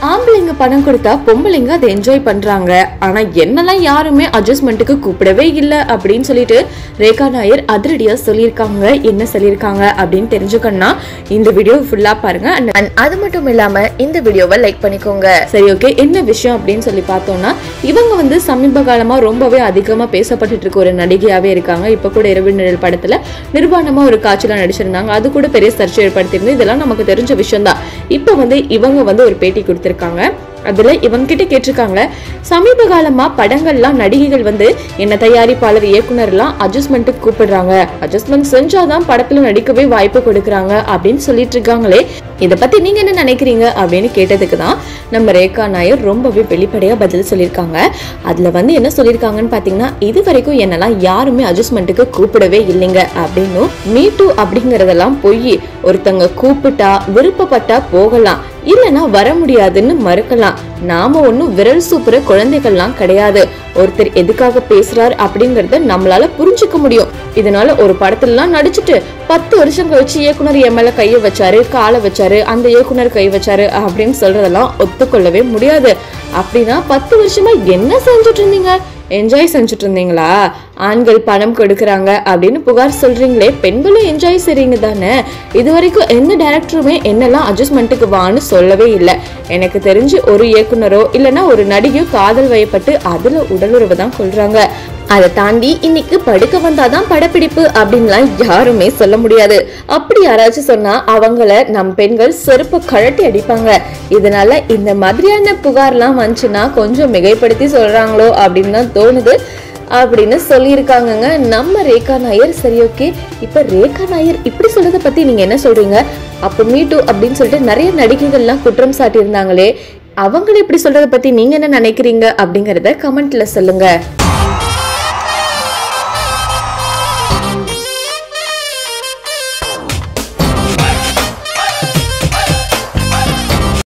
ஆம்பளைங்க பணம் கொடுத்தா பொம்பளைங்க அதை என்ஜாய் பண்றாங்க, ஆனா என்னெல்லாம் யாருமே அட்ஜஸ்ட்மெண்ட்டுக்கு கூப்பிடவே இல்லை அப்படின்னு சொல்லிட்டு ரேகா நாயர் அதிரடியா சொல்லியிருக்காங்க. என்ன சொல்லியிருக்காங்க அப்படின்னு தெரிஞ்சுக்கணும்னா இந்த வீடியோ ஃபுல்லா பாருங்க. அது மட்டும் இல்லாம இந்த வீடியோவை லைக் பண்ணிக்கோங்க. சரி, ஓகே, என்ன விஷயம் அப்படின்னு சொல்லி பார்த்தோம்னா, இவங்க சமீப காலமா ரொம்பவே அதிகமா பேசப்பட்டு இருக்க ஒரு நடிகையாவே இருக்காங்க. இப்ப கூட இரவு நிழல் படத்துல நிர்வாணமா ஒரு காட்சியில நடிச்சிருந்தாங்க. அது கூட பெரிய சர்ச்சை ஏற்படுத்தியிருந்து. இதெல்லாம் நமக்கு தெரிஞ்ச விஷயம் தான். இப்ப இவங்க ஒரு பேட்டி கொடுத்திருக்காங்க. அதுல இவங்க கிட்ட கேட்டிருக்காங்க, சமீப காலமா படங்கள்லாம் நடிகைகள் என்ன தயாரிப்பாளர் இயக்குனர் எல்லாம் அட்ஜஸ்ட்மெண்ட்டுக்கு கூப்பிடுறாங்க, அட்ஜஸ்ட்மெண்ட் செஞ்சாதான் படத்துல நடிக்கவே வாய்ப்பு கொடுக்கறாங்க அப்படின்னு சொல்லிட்டு இருக்காங்களே, இத பத்தி நீங்க என்ன நினைக்கிறீங்க அப்படின்னு கேட்டதுக்கு தான் நம்ம ரேகா நாயர் ரொம்பவே வெளிப்படையா பதில் சொல்லியிருக்காங்க. அதுல என்ன சொல்லியிருக்காங்கன்னு பாத்தீங்கன்னா, இது வரைக்கும் என்னெல்லாம் யாருமே அட்ஜஸ்ட்மெண்ட்டுக்கு கூப்பிடவே இல்லைங்க அப்படின்னு. மீ டூ அப்படிங்கறதெல்லாம் பொய். ஒருத்தங்க கூப்பிட்டா விருப்பப்பட்டா போகலாம், இல்லனா வர முடியாதுன்னு மறுக்கலாம். நாம ஒன்னும் விரல் சூப்புற குழந்தைகள்லாம் கிடையாது. ஒருத்தர் எதுக்காக பேசுறாரு அப்படிங்கறத நம்மளால புரிஞ்சுக்க முடியும். இதனால ஒரு படத்துல நடிச்சுட்டு 10 வருஷம் கழிச்சு இயக்குனர் என் மேல கைய வச்சாரு, காலை வச்சாரு, அந்த இயக்குனர் கை வச்சாரு அப்படின்னு சொல்றதெல்லாம் ஒத்துக்கொள்ளவே முடியாது. அப்படின்னா 10 வருஷமா என்ன செஞ்சுட்டு இருந்தீங்க? என்ஜாய் செஞ்சுட்டு இருந்தீங்களா? ஆண்கள் பணம் கொடுக்கறாங்க அப்படின்னு புகார் சொல்றீங்களே, பெண்களும் என்ஜாய் செய்றீங்க தானே? இது வரைக்கும் எந்த டைரக்டருமே என்னெல்லாம் அட்ஜஸ்ட்மெண்ட்டுக்கு வான்னு சொல்லவே இல்லை. எனக்கு தெரிஞ்சு ஒரு இயக்குனரோ இல்லைன்னா ஒரு நடிகையோ காதல் வயப்பட்டு அதுல உடலுறவு தான் கொள்றாங்க. அதை தாண்டி இன்னைக்கு படுக்க வந்தாதான் படப்பிடிப்பு அப்படின்லாம் யாருமே சொல்ல முடியாது. அப்படி யாராச்சும் சொன்னா அவங்கள நம் பெண்கள் செருப்பு கழட்டி அடிப்பாங்க. இதனால இந்த மாதிரியான புகார்லாம் வந்துச்சுன்னா கொஞ்சம் மிகைப்படுத்தி சொல்றாங்களோ அப்படின்னு தான் தோணுது அப்படின்னு சொல்லியிருக்காங்க நம்ம ரேகா நாயர். சரி, ஓகே, இப்ப ரேகா நாயர் இப்படி சொல்றதை பத்தி நீங்க என்ன சொல்றீங்க? அப்ப மீ டூ அப்படின்னு சொல்லிட்டு நிறைய நடிகைகள்லாம் குற்றம் சாட்டி இருந்தாங்களே, அவங்களை இப்படி சொல்றதை பத்தி நீங்க என்ன நினைக்கிறீங்க அப்படிங்கறத கமெண்ட்ல சொல்லுங்க.